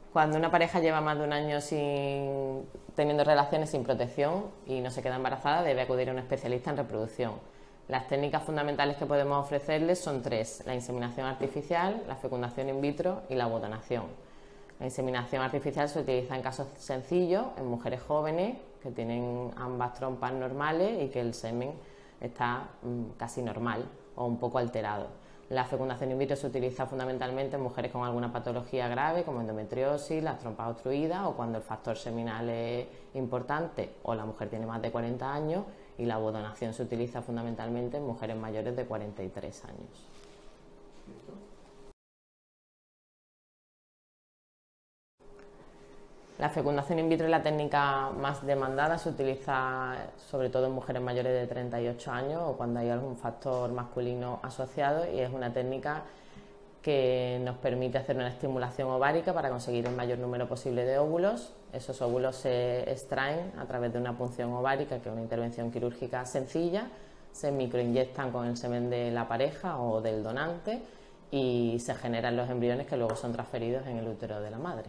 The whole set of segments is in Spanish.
Cuando una pareja lleva más de un año teniendo relaciones sin protección y no se queda embarazada, debe acudir a un especialista en reproducción. Las técnicas fundamentales que podemos ofrecerles son tres: la inseminación artificial, la fecundación in vitro y la ovodonación. La inseminación artificial se utiliza en casos sencillos, en mujeres jóvenes que tienen ambas trompas normales y que el semen está casi normal o un poco alterado. La fecundación in vitro se utiliza fundamentalmente en mujeres con alguna patología grave como endometriosis, las trompas obstruidas o cuando el factor seminal es importante o la mujer tiene más de 40 años, y la ovodonación se utiliza fundamentalmente en mujeres mayores de 43 años. La fecundación in vitro es la técnica más demandada, se utiliza sobre todo en mujeres mayores de 38 años o cuando hay algún factor masculino asociado, y es una técnica que nos permite hacer una estimulación ovárica para conseguir el mayor número posible de óvulos. Esos óvulos se extraen a través de una punción ovárica, que es una intervención quirúrgica sencilla, se microinyectan con el semen de la pareja o del donante y se generan los embriones que luego son transferidos en el útero de la madre.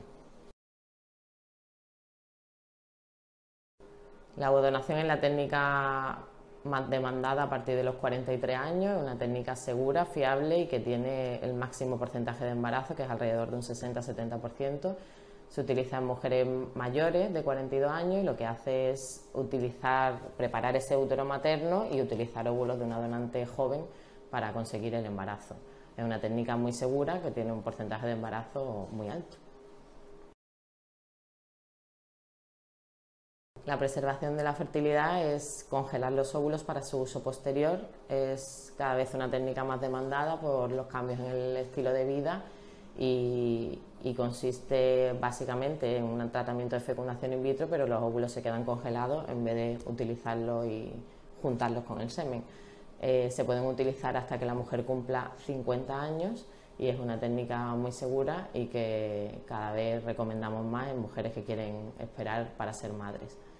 La ovodonación es la técnica más demandada a partir de los 43 años, es una técnica segura, fiable y que tiene el máximo porcentaje de embarazo, que es alrededor de un 60-70%. Se utiliza en mujeres mayores de 42 años y lo que hace es preparar ese útero materno y utilizar óvulos de una donante joven para conseguir el embarazo. Es una técnica muy segura que tiene un porcentaje de embarazo muy alto. La preservación de la fertilidad es congelar los óvulos para su uso posterior. Es cada vez una técnica más demandada por los cambios en el estilo de vida y consiste básicamente en un tratamiento de fecundación in vitro, pero los óvulos se quedan congelados en vez de utilizarlos y juntarlos con el semen. Se pueden utilizar hasta que la mujer cumpla 50 años y es una técnica muy segura y que cada vez recomendamos más en mujeres que quieren esperar para ser madres.